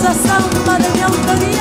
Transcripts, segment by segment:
la samba de mi autoría.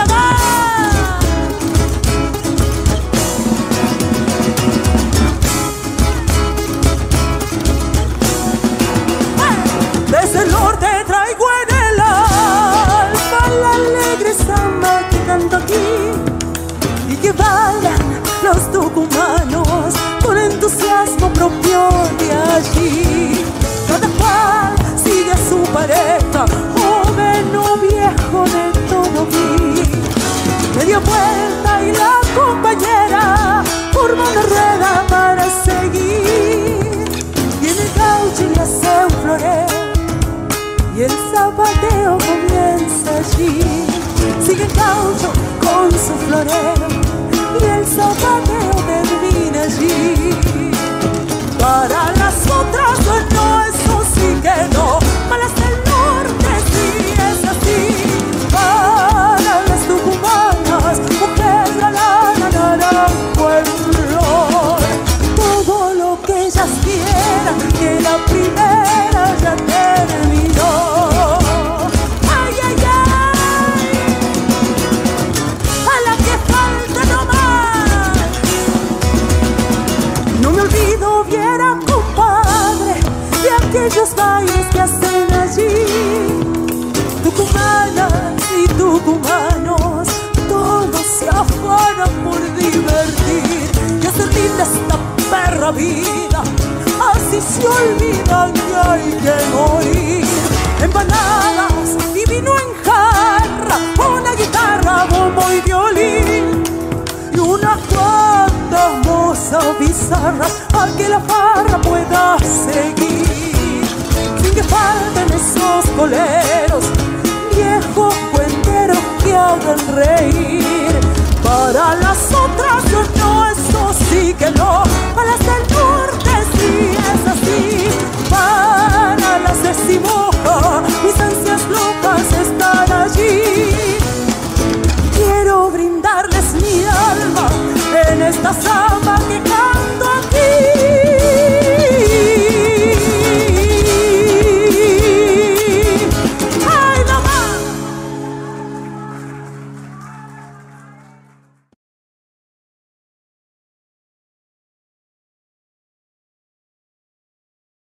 Desde el norte traigo en el alma la alegre samba que canto aquí y que bailan los tucumanos con entusiasmo propio de allí. Cada cual sigue a su pareja, joven o viejo, de todo vi. Media vuelta y la compañera forma una rueda para seguir. Viene el gaucho y hace un floreo y el zapateo comienza allí. Sigue el gaucho con su floreo y el zapateo termina allí. Para las otras no, eso sí que no. Malas del norte sí es así. Para las tucumanas, mujer la naranjo en flor. Todo lo que ellas quieran, que la primera ya terminó. Ay, ay, ay, a la que falta no más. No me olvido, viera, compadre, de aquellos bailes que hacen allí. Tucumanas y tucumanos, todos se afanan por divertir y hacer linda esta perra vida. Así se olvidan que hay que morir. Empanadas y vino en jarra, una guitarra, bombo y violín y unas cuantas mozas bizarras a que la farra pueda seguir. Sin que falten esos colegas